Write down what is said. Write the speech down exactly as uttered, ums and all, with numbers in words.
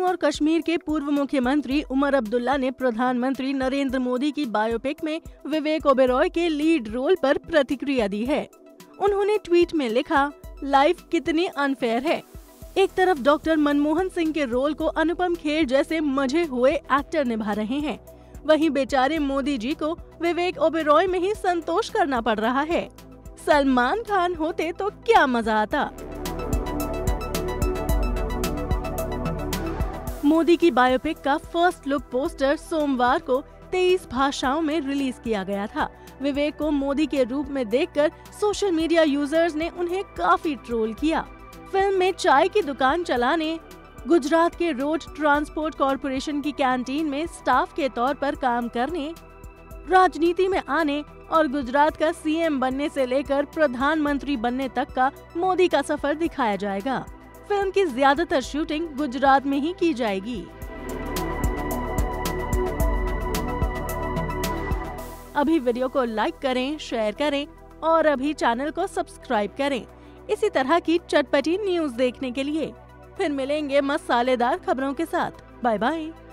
जम्मू और कश्मीर के पूर्व मुख्यमंत्री उमर अब्दुल्ला ने प्रधानमंत्री नरेंद्र मोदी की बायोपिक में विवेक ओबेरॉय के लीड रोल पर प्रतिक्रिया दी है। उन्होंने ट्वीट में लिखा, लाइफ कितनी अनफेयर है। एक तरफ डॉक्टर मनमोहन सिंह के रोल को अनुपम खेर जैसे मजे हुए एक्टर निभा रहे हैं, वहीं बेचारे मोदी जी को विवेक ओबेरॉय में ही संतोष करना पड़ रहा है। सलमान खान होते तो क्या मजा आता। मोदी की बायोपिक का फर्स्ट लुक पोस्टर सोमवार को तेईस भाषाओं में रिलीज किया गया था। विवेक को मोदी के रूप में देखकर सोशल मीडिया यूजर्स ने उन्हें काफी ट्रोल किया। फिल्म में चाय की दुकान चलाने, गुजरात के रोड ट्रांसपोर्ट कॉरपोरेशन की कैंटीन में स्टाफ के तौर पर काम करने, राजनीति में आने और गुजरात का सीएम बनने से लेकर प्रधानमंत्री बनने तक का मोदी का सफर दिखाया जाएगा। फिल्म की ज्यादातर शूटिंग गुजरात में ही की जाएगी। अभी वीडियो को लाइक करें, शेयर करें और अभी चैनल को सब्सक्राइब करें इसी तरह की चटपटी न्यूज देखने के लिए। फिर मिलेंगे मसालेदार खबरों के साथ। Bye bye.